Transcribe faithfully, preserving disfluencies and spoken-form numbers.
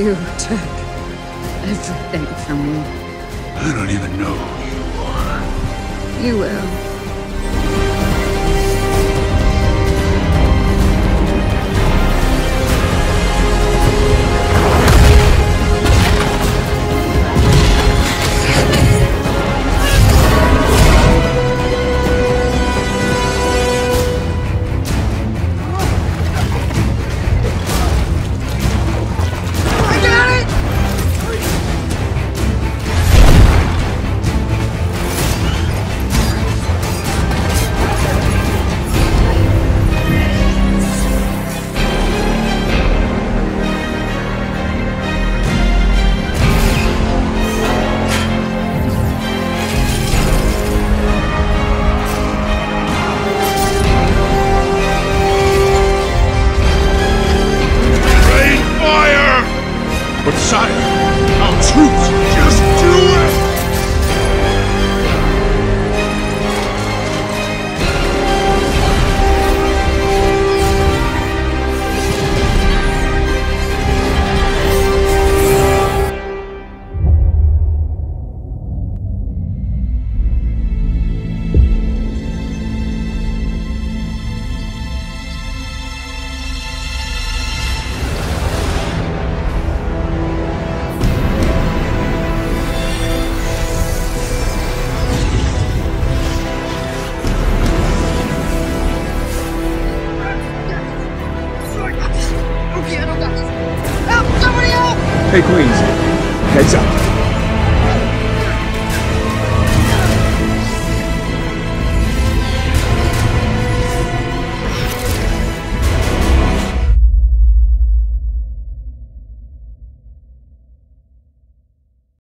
You took everything from me. I don't even know who you are. You will. But sire, our troops just do it! Hey, Queens. Heads up.